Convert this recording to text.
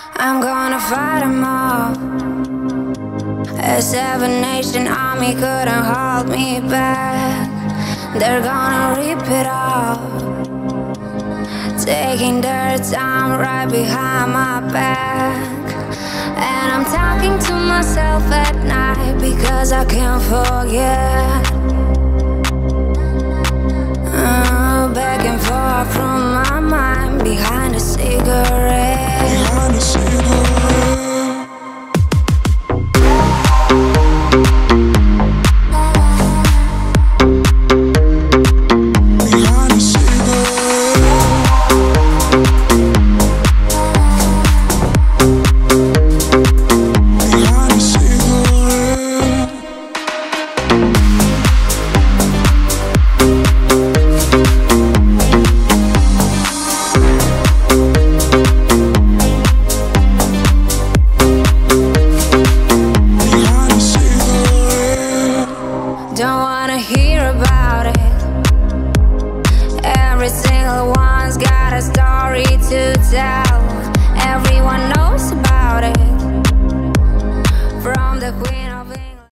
I'm gonna fight them all. A seven-nation army couldn't hold me back. They're gonna rip it off, taking their time right behind my back. And I'm talking to myself at night because I can't forget. Back and forth from my mind behind a cigarette. Behind a cigarette. Don't wanna hear about it. Every single one's got a story to tell. Everyone knows about it, from the queen